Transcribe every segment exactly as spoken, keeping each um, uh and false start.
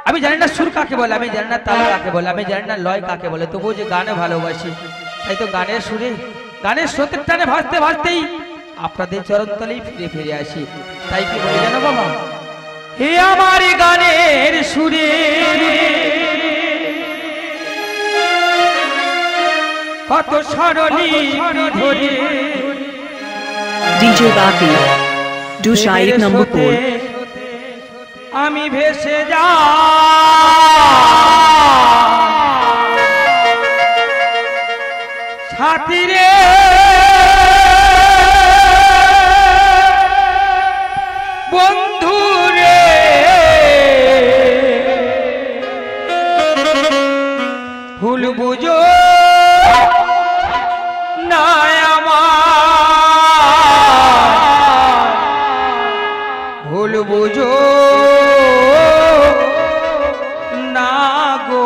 আমি জানি না সুর কাকে বলে, আমি জানি না তাল কাকে বলে, আমি জানি না লয় কাকে বলে, তবুও যে গানে ভালোবাসি, তাই তো গানের সুরে গানের স্রোতের টানে ভাসতে ভাসতেই আপনাদের চরণতলেই ফিরে ফিরে আসি। তাই কি বলে জানো বাবা, হে আমার গানের সুরে কত সরলি ধরে ডিজে বাপি দুশাইক নম্বর ফোর আমি ভেসে যা সাথী রে বন্ধু রে ভুল বুঝো না আমার, ভুল বুঝো না গো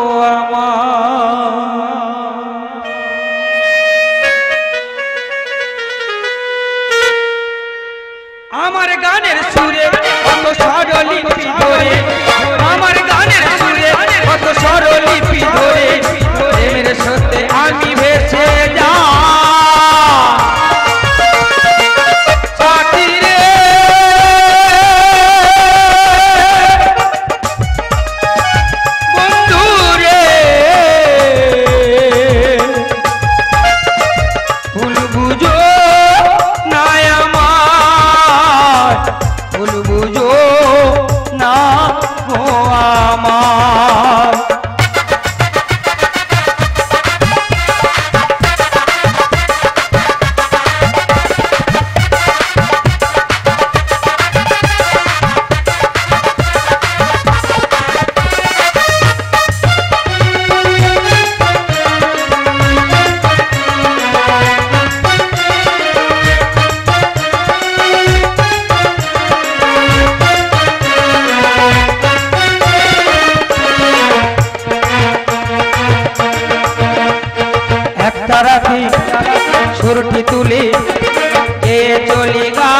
আমার গানের সুরে কত স্বরলিপি ধরে, আমার গানের সুরে কত স্বরলিপি ধরে প্রেমের স্রোতে আমি ভেসে যা সাথী রে বন্ধু রে ভুল বুঝো না আমার, ভুল বুঝো না গো আমার। রাখি সুরটি তুলে এ চলি গা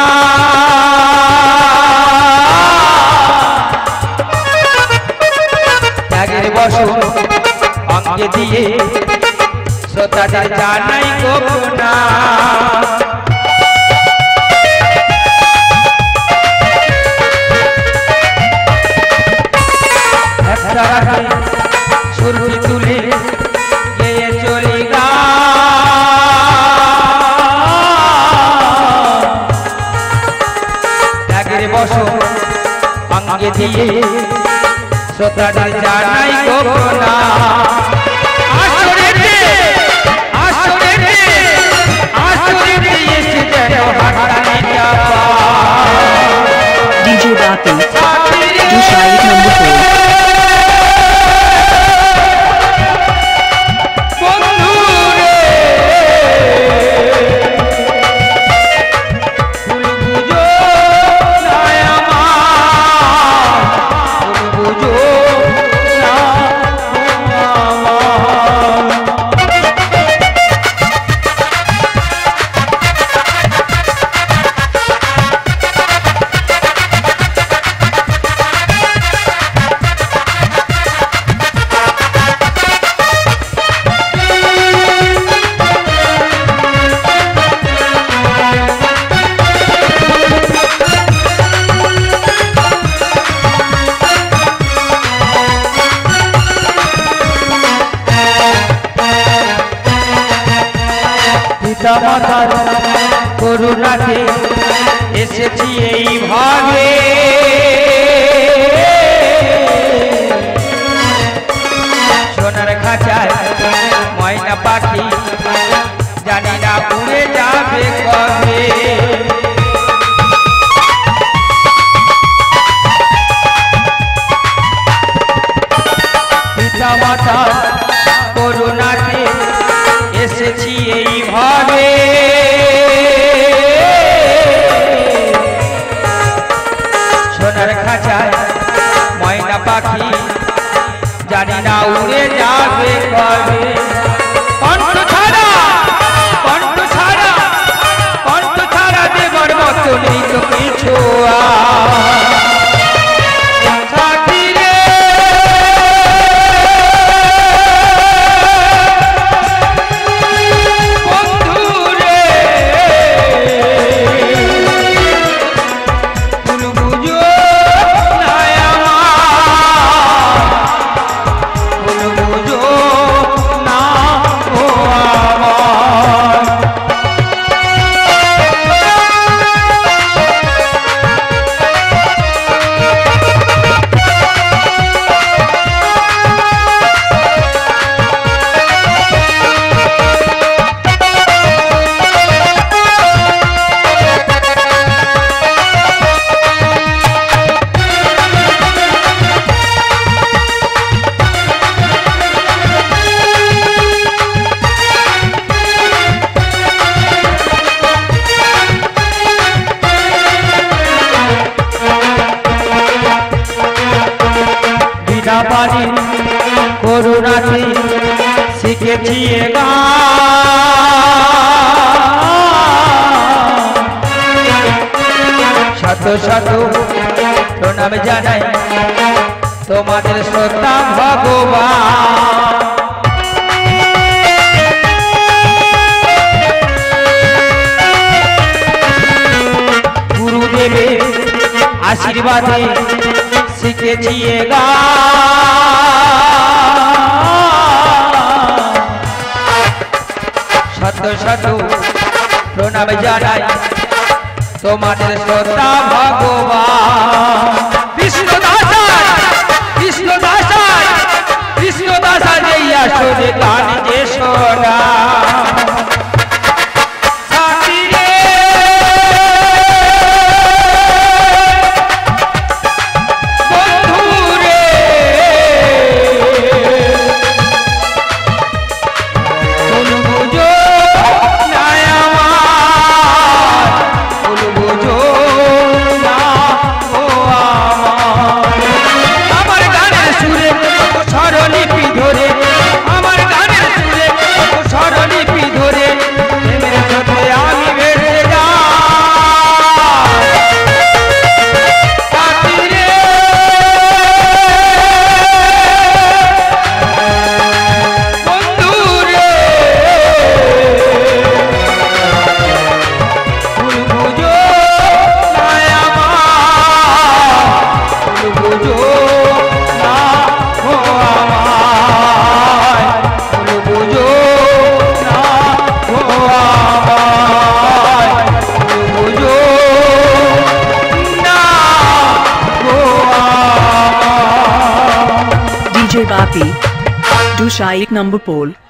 ত্যাগের বসন অঙ্গে দিয়ে শ্রোতাদের জানাই গোপনা একটা রাখি সুরটি তুলে এ চলি গা অঙ্গে দিয়ে শ্রোতাদের জানাই গোপনা আসরেতে আসরেতে আসরেতে এসে যেন হারানি যাবা ডিজে বাপি দুশাইক নম্বর ফোর মাতার করুণাতে এসেছি এই ভাবে সোনার খাঁচায় ময়না পাখি জানি না উড়ে যাবে কবে পিতা মাতার করুণাতে এসেছি এই ভাবে সোনার খাঁচায় ময়না পাখি জানি না উড়ে যাবে কবে কণ্ঠ ছাড়া কণ্ঠ ছাড়া কণ্ঠ ছাড়া দেবার মতো নেই তো কিছু সাথী রে বাণী করুণাতে শিখেছি এ গান। শত শত প্রণাম জানাই তোমাদের শ্রদ্ধা ভগবান। গুরুদেবের আশীর্বাদে শিখেছি এ গান। শত শত প্রণাম জানাই তোমাদের শ্রদ্ধা ভগবান। কৃষ্ণ দাসার কৃষ্ণ দাসার কৃষ্ণ দাসার এই আসরে গান যে শোনা। D J Bapi, Dusha ek number pole.